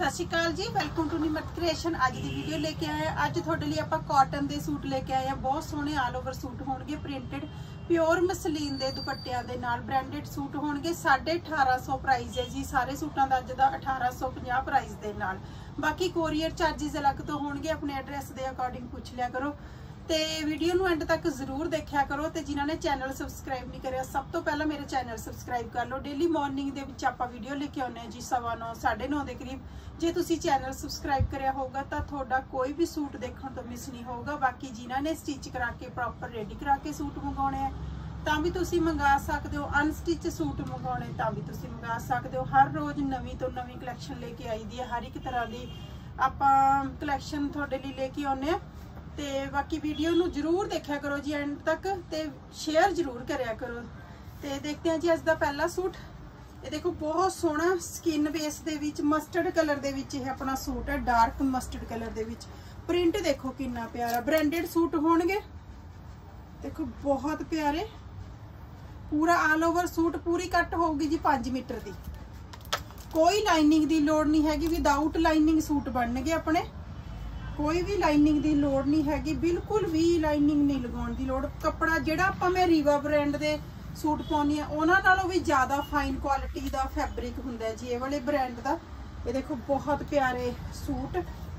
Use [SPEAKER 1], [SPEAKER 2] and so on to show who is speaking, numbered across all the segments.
[SPEAKER 1] सत श्री अकाल जी, वेलकम टू निमरत क्रिएशन। अज की वीडियो लेके आए हैं। अज थोड़े लिए आप कॉटन के सूट लेके आए हैं। बहुत सोहने ऑल ओवर सूट होंगे, प्रिंटेड प्योर मसलीन के दुपट्टियां दे नाल ब्रांडेड सूट होंगे। 1850 प्राइस है जी सारे सूटों का अज का 1850 प्राइस के नाल। बाकी कोरियर चार्जिज अलग तो होंगे, अपने एड्रैस के अकॉर्डिंग पूछ लिया करो। तो वीडियो नूं एंड तक जरूर देखा करो। तो जिन्होंने चैनल सबसक्राइब नहीं करा, सब तो पहला मेरे चैनल सबसक्राइब कर लो। डेली मॉर्निंग दे विच आपां वीडियो लेके आउने जी 9:15 9:30 के करीब। जे तुसी चैनल सबसक्राइब कराया होगा तो थोड़ा कोई भी सूट देखने तो मिस नहीं होगा। बाकी जिन्होंने स्टिच करा के प्रॉपर रेडी करा के सूट मंगाने हैं तां भी तुसी मंगा सकते हो। अनस्टिच सूट मंगाने तां भी तुसी मंगा सकते हो। हर रोज़ नवीं तो नवीं कलैक्शन लेके आई दी है। हर एक तरह की आपां कलैक्शन थोड़े लिए लेके आउने। तो बाकी वीडियो नूं जरूर देखा करो जी एंड तक, तो शेयर जरूर कराया करो। तो देखते हैं जी अज का पहला सूट। ये देखो बहुत सोहना स्किन बेस दे विच मस्टर्ड कलर दे विच यह अपना सूट है। डार्क मस्टर्ड कलर दे विच प्रिंट देखो कितना प्यारा। ब्रांडेड सूट होणगे, देखो बहुत प्यारे। पूरा ऑल ओवर सूट पूरी कट होगी जी 5 मीटर की। कोई लाइनिंग की लोड़ नहीं हैगी, विदाउट लाइनिंग सूट बनणगे अपने। कोई भी लाइनिंग की लोड़ नहीं हैगी, बिल्कुल भी लाइनिंग नहीं लगाउण दी लोड़। कपड़ा जिहड़ा आपां मैं रीवा ब्रांड दे सूट पाउणी आ उहनां नालों भी ज़्यादा फाइन क्वालिटी का फैब्रिक हुंदा है जी ये वाले ब्रांड का। ये देखो बहुत प्यारे सूट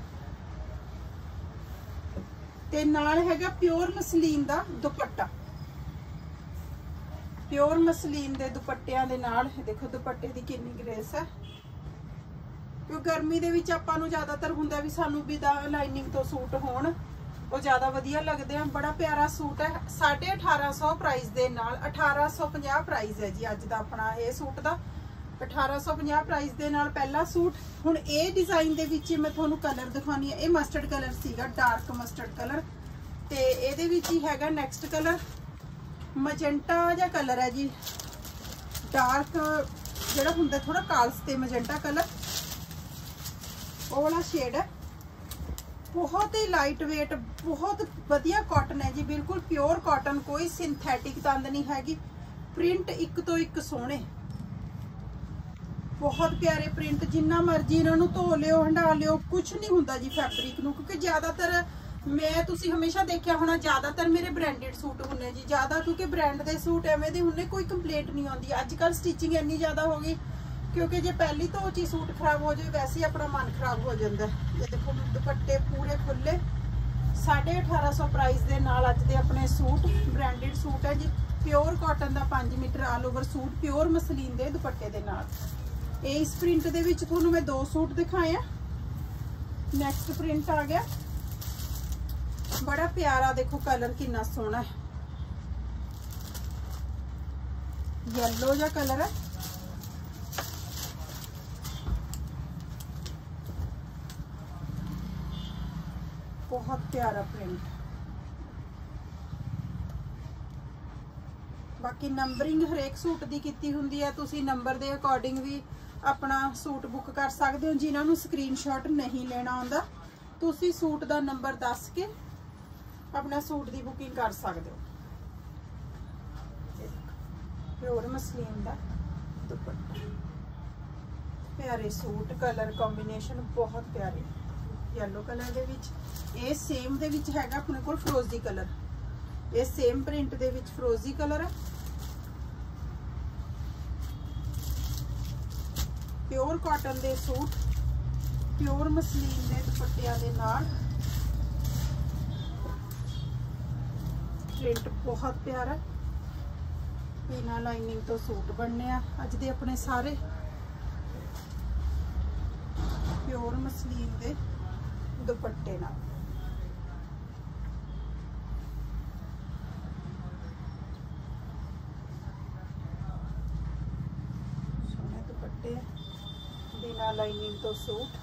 [SPEAKER 1] ते नाल हैगा प्योर मसलीन का दुपट्टा। प्योर मसलीन के दुपट्टियां दे नाल देखो दुपट्टे की कितनी ग्रेस है। क्योंकि गर्मी दे विच आपां नूं ज़्यादातर हुंदा भी सानूं बिना लाइनिंग तो सूट होण, वो ज़्यादा वधिया लगदे हैं। बड़ा प्यारा सूट है। 1850 प्राइस दे नाल 1850 प्राइस है जी अज दा अपना ये सूट दा। 1850 प्राइस दे नाल पहला सूट। हुण ये डिजाइन दे विच मैं तुहानूं कलर दिखानी है। ये मस्टर्ड कलर सीगा, डार्क मस्टर्ड कलर। ते इहदे विच ही हैगा नैक्सट कलर मजेंटा जा कलर है जी। डार्क जिहड़ा हुंदा थोड़ा काल्स ते मजेंटा कलर, वो वाला शेड है। बहुत ही लाइट वेट, बहुत वधिया कॉटन है जी, बिल्कुल प्योर कॉटन। कोई सिंथेटिक तंद नहीं हैगी। प्रिंट एक तो एक सोहने, बहुत प्यारे प्रिंट। जिन्ना मर्जी इन्हों धो लियो हंडा लियो, कुछ नहीं हुंदा जी फैब्रिक नूं। क्योंकि ज़्यादातर मैं तुसी हमेशा देखा होना ज़्यादातर मेरे ब्रांडेड सूट हुंदे जी ज़्यादा। क्योंकि ब्रांड के सूट एवें दे हुंदे कोई कंप्लेंट नहीं आती। अजकल स्टिचिंग इन्नी ज़्यादा हो गई, क्योंकि जे पहली तो चीज सूट खराब हो जाए वैसे ही अपना मन खराब हो जाता है। ये देखो दुपट्टे पूरे खुले 1850 प्राइस के नाल अज दे अपने सूट ब्रांडेड सूट है जी। प्योर कॉटन का 5 metre all over suit pure muslin के दुपट्टे के नाल। इस प्रिंट दे विच तुहानूं मैं 2 सूट दिखाए। नैक्सट प्रिंट आ गया बड़ा प्यारा। देखो कलर कितना सोहना है, येलो जा कलर है। बहुत प्यारा प्रिंट। बाकी नंबरिंग हरेक सूट की कीती हुंदी है। तुसी नंबर के अकॉर्डिंग भी अपना सूट बुक कर सकते हो। जिन्होंने स्क्रीनशॉट नहीं लेना आंदा तुसी सूट का नंबर दस के अपना सूट की बुकिंग कर सकते हो। प्योर मसलीन का दुपट्टा, प्यारे सूट, कलर कॉम्बिनेशन बहुत प्यारे। येलो कलर दे विच ये सेम दे विच हैगा अपने कोल फिरोजी कलर। ये सेम प्रिंट दे विच फिरोजी कलर है। प्योर कॉटन दे सूट प्योर मसलीन दे दुपट्टियां दे नाल। प्रिंट बहुत प्यारा, बिना लाइनिंग तो सूट बनने अज दे अपने सारे प्योर मसलीन दे दुपट्टे नाल। सोहने दुपट्टे बिना लाइनिंग तो सूट।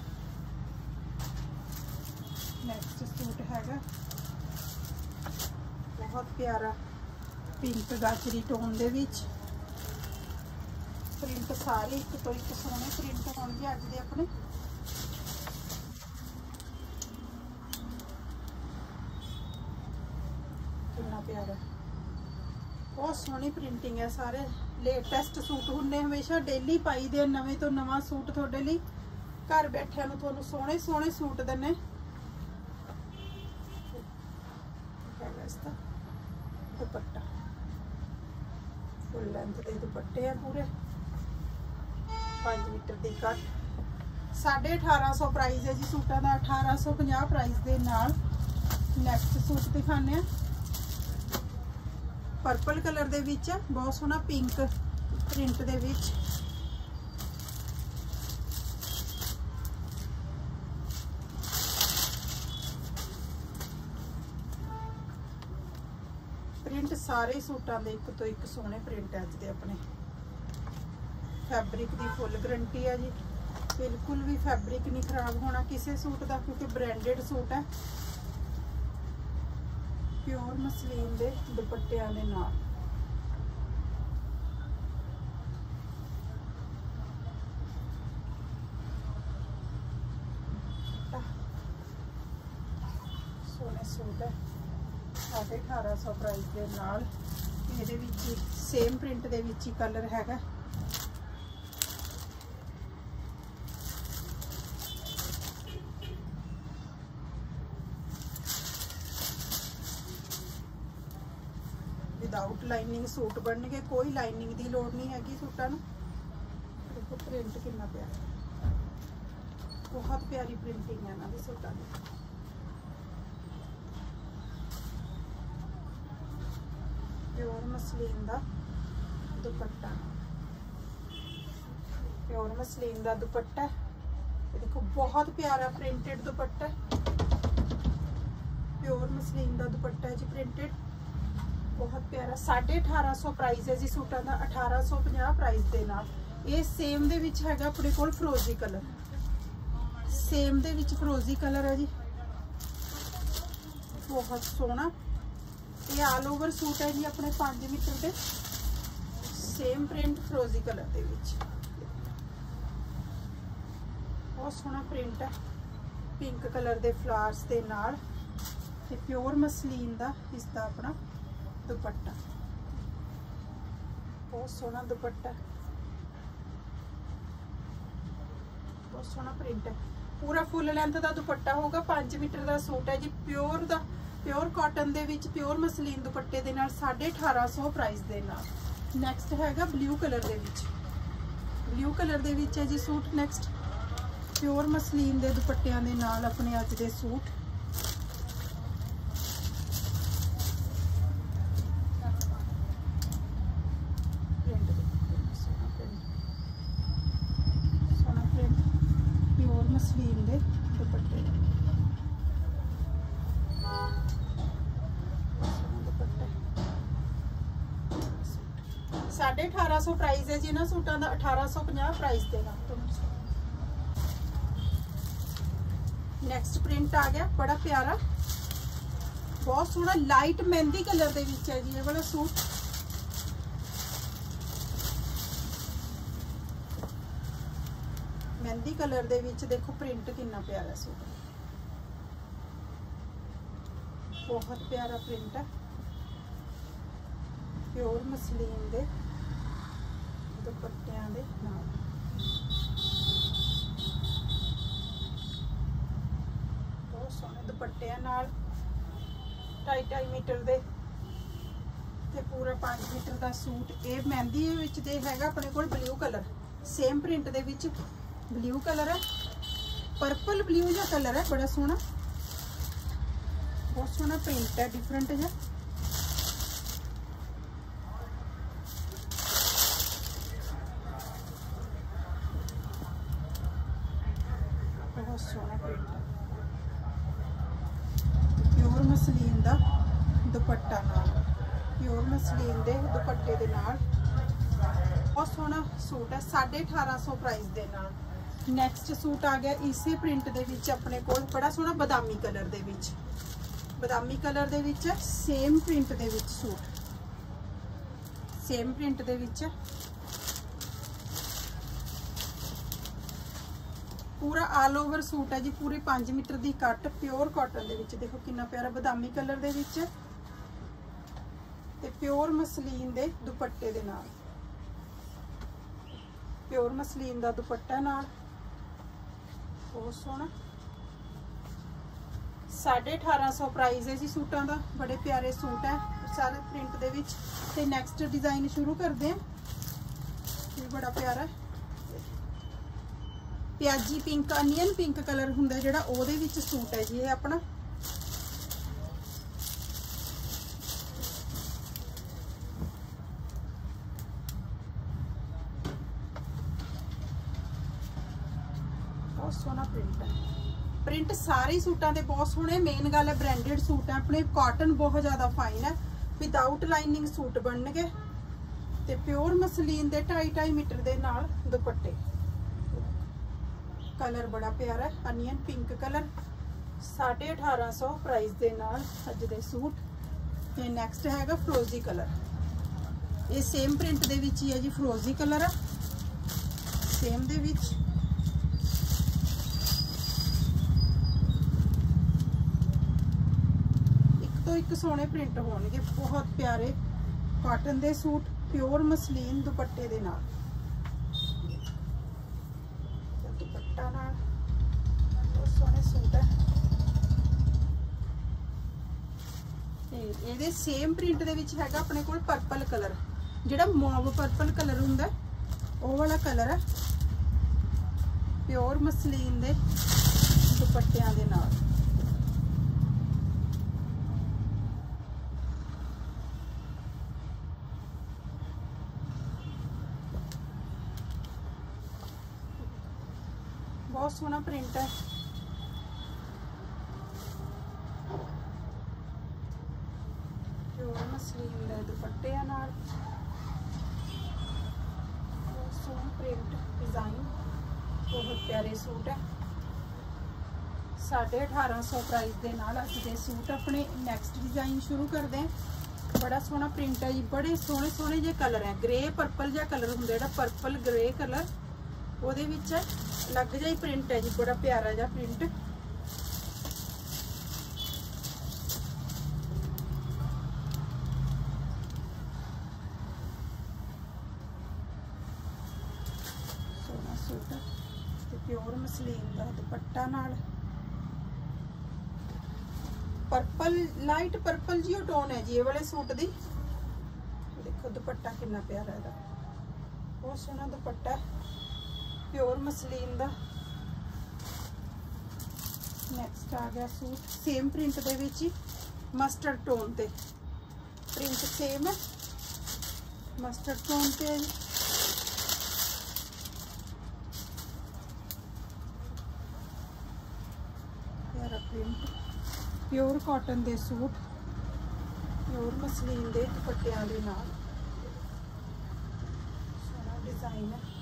[SPEAKER 1] नेक्स्ट सूट हैगा बहुत प्यारा पिंक गाजरी टोन दे विच। प्रिंट सारे एक तो एक सोहने प्रिंट होंगे अज दे अपने। प्यारा बहुत सोहनी प्रिंटिंग है। सारे लेटेस्ट सूट होंगे, हमेशा डेली पाई दे नवे तो नवा सूट थोड़े लिए। घर बैठिया नूं तुहानूं सोहणे सोहणे सूट दिन्ने। इसदा दुपट्टा फुल लेंथ के दुपट्टे है पूरे 5 मीटर की कट 1850 प्राइस है जी सूटा का 1850 प्राइस के नाल। नैक्सट सूट दिखाने पर्पल कलर दे विच बहुत सोहना पिंक प्रिंट दे विच प्रिंट सारे सूटां दे एक तो एक सोहने प्रिंट अज दे अपने। फैब्रिक की फुल गारंटी है जी, बिल्कुल भी फैब्रिक नहीं खराब होना किसी सूट का क्योंकि ब्रांडेड सूट है। प्योर मसलीन दे दुपट्टियां दे नाल सोने सूट है 1850 प्राइस के नाल। इहदे विच सेम प्रिंट दे विच ही कलर हैगा। विदाउट लाइनिंग सूट बन गए, कोई लाइनिंग की लोड़ नहीं हैगी सूटां नूं। देखो प्रिंट कितना प्यारा, बहुत प्यारी प्रिंटिंग है इन्हां दे सूटां दी। प्योर मसलीन दा दुपट्टा, प्योर मसलीन दा दुपट्टा। देखो बहुत प्यारा प्रिंटेड दुपट्टा, प्योर मसलीन दा दुपट्टा है जी प्रिंटेड, बहुत प्यारा। 1850 प्राइस है जी सूटां दा 1850 प्राइस दे नाल। ये सेम दे विच हैगा अपने कोल फिरोजी कलर, सेम दे विच फिरोजी कलर है जी, बहुत सोहना। ये ऑल ओवर सूट है जी अपने 5 मीटर के, सेम प्रिंट फिरोजी कलर दे विच, बहुत सोहना प्रिंट है। पिंक कलर दे फ्लावर्स दे नाल ते प्योर मसलीन दा इसदा अपना दुपट्टा, बहुत सोहना दुपट्टा, बहुत सोहना प्रिंट है। पूरा फुल लेंथ का दुपट्टा होगा। 5 मीटर का सूट है जी, प्योर दा प्योर कॉटन दे विच प्योर मसलीन दुपट्टे दे नाल 1850 प्राइस दे नाल। नैक्सट हैगा ब्लू कलर दे विच, ब्लू कलर दे विच है जी सूट। नैक्सट प्योर मसलीन दे दुपट्टियां दे नाल अपने अज दे सूट। प्योर मसलीन दे दुपट्टे, 1850 प्राइस है जी इन्हां सूटां दा, 1850 प्राइस देगा। नैक्सट प्रिंट आ गया बड़ा प्यारा, बहुत सोहना लाइट मेहंदी कलर दे विच है जी ये वाला सूट। मेहंदी कलर दे विच देखो प्रिंट कितना प्यारा सूट, बहुत प्यारा प्रिंट है। प्योर मसलीन दे दुपट्टियां दे नाल, बहुत सोहने दुपट्टियां नाल। 2.5 मीटर दे ते पूरा 5 मीटर का सूट। ये मेहंदी विच दे हैगा अपने कोल ब्लू कलर, सेम प्रिंट दे विच ब्लू कलर है, पर्पल ब्लू जा कलर है, बड़ा सोहना, बहुत सोहना प्रिंट है डिफरेंट है। बहुत सोहना प्रिंट है। प्योर मसलीन दा दुपट्टा नाल, प्योर मसलीन दे दुपट्टे दे नाल, बहुत सोहना सूट है। 1850 प्राइस दे नाल। नैक्सट सूट आ गया इसे प्रिंट दे विच अपने कोल, बड़ा सोहना बादामी कलर दे विच, बादामी कलर दे विच सेम प्रिंट दे विच सूट, सेम प्रिंट दे विच पूरा ऑल ओवर सूट है जी। पूरी 5 मीटर की कट प्योर कॉटन दे विच, देखो कितना प्यारा बादामी कलर दे विच ते प्योर मसलीन दे दुपट्टे दे नाल, प्योर मसलीन दा दुपट्टा नाल बहुत सोहना 1850 प्राइस है जी सूटां दा। बड़े प्यारे सूट है सारे प्रिंट दे विच। ते नैक्सट डिजाइन शुरू करते हैं। ये बड़ा प्यारा प्याजी पिंक अनियन पिंक कलर हुंदा जिहड़ा ओहदे विच सूट है जी ये अपना। बहुत सोहना प्रिंट है। प्रिंट सारे सूटां दे बहुत सोहने। मेन गल है ब्रांडेड सूट है अपने। कॉटन बहुत ज़्यादा फाइन है। विदाउट लाइनिंग सूट बनणगे ते प्योर मसलीन दे 2.5 मीटर दे नाल दुपट्टे। कलर बड़ा प्यारा है अनियन पिंक कलर। 1850 प्राइस दे नाल अज दे सूट। ते नैक्सट हैगा फ्रोजी कलर। ये सेम प्रिंट दे विच ही है जी। फ्रोजी कलर है सेम दे विच। एक सोहने प्रिंट होणगे बहुत प्यारे कॉटन दे सूट प्योर मसलीन दुपट्टे दे नाल। दुपट्टा नाल बहुत सोहने सूट है। ਇਹਦੇ सेम प्रिंट दे विच हैगा अपने कोल पर्पल कलर जिहड़ा मॉव पर्पल कलर हुंदा ਉਹ वाला कलर है प्योर मसलीन दे दुपट्टियां दे नाल। बहुत सोहना प्रिंट है। प्योर मसलीन दे दुपट्टे नाल। बहुत सोहना प्रिंट डिजाइन बहुत प्यारे सूट है। 1850 प्राइस दे नाल अज दे सूट अपने। नैक्सट डिजाइन शुरू करते हैं। बड़ा सोहना प्रिंट है जी। बड़े सोहने सोहने जे कलर है। ग्रे पर्पल जा कलर हुंदा जिहड़ा पर्पल ग्रे कलर ਉਹਦੇ ਵਿੱਚ अलग ਜਿਹਾ प्रिंट है जी। बड़ा प्यारा जा प्रिंट। सोहना सूट ते प्योर मसलीन दा दुपट्टा नाल। पर्पल लाइट पर्पल जी टोन है जी ये वाले सूट दी। देखो दुपट्टा कितना प्यारा है। बहुत सोहना दुपट्टा प्योर मसलीन दा। नैक्सट आ गया सूट सेम प्रिंट दे विच ही मस्टर्ड टोन ते। प्रिंट सेम है मस्टर्ड टोन ते है जी। प्यारा प्रिंट प्योर कॉटन दे सूट प्योर मसलीन दे दुपट्टियां दे नाल। सोहना डिजाइन है।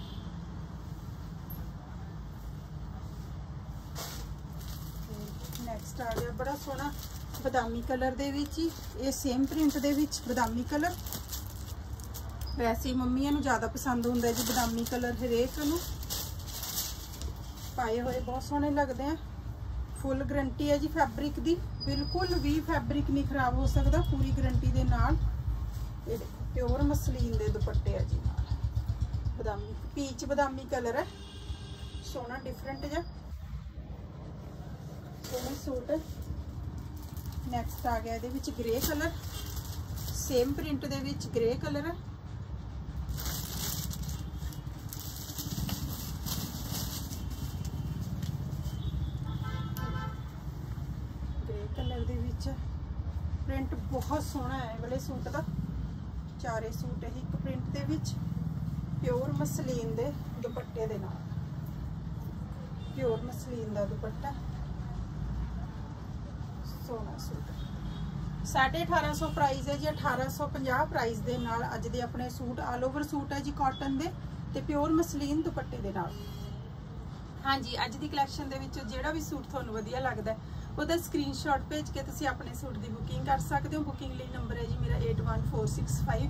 [SPEAKER 1] नैक्सट आ गया बड़ा सोहना बदामी कलर दे विच ही। ये सेम प्रिंट दे विच बदामी कलर। वैसे मम्मियां नूं ज़्यादा पसंद हुंदा जी बदामी कलर। हरेक नूं पाए हुए बहुत सोहने लगते हैं। फुल गारंटी है जी फैब्रिक दी। बिल्कुल भी फैब्रिक नहीं खराब हो सकता पूरी गारंटी दे नाल। ये देखो प्योर मसलीन दे दुपट्टे है जी नाल। बदामी पीच बदामी कलर है सोहना डिफरेंट जा सूट। नैक्सट आ गया ये विच ग्रे कलर। सेम प्रिंट दे विच ग्रे कलर है। ग्रे कलर दे विच प्रिंट बहुत सोहना है वाले सूट का। चारे सूट है एक प्रिंट दे विच प्योर मसलीन दे दुपट्टे दे नाल। प्योर मसलीन दा दुपट्टा सोहना सूट। 1850 प्राइस है जी। 1850 प्राइस दे नाल अज दे अपने सूट ऑल ओवर सूट है जी कॉटन दे ते प्योर मसलीन दुपट्टे दे नाल। हाँ जी अज दी कलैक्शन दे विच जिहड़ा भी सूट तुहानूं वधिया लगदा है ਉਹਦਾ स्क्रीनशॉट भेज के तुसीं अपने सूट की बुकिंग कर सकते हो। बुकिंग लिए नंबर है जी मेरा 8146580803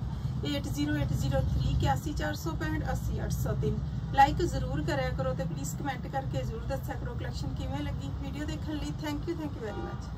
[SPEAKER 1] 814658 80803। लाइक जरूर कराया करो तो प्लीज़ कमेंट करके जरूर दस्या करो कलैक्शन किवें लगी। वीडियो देखने लिए थैंक यू वेरी मच।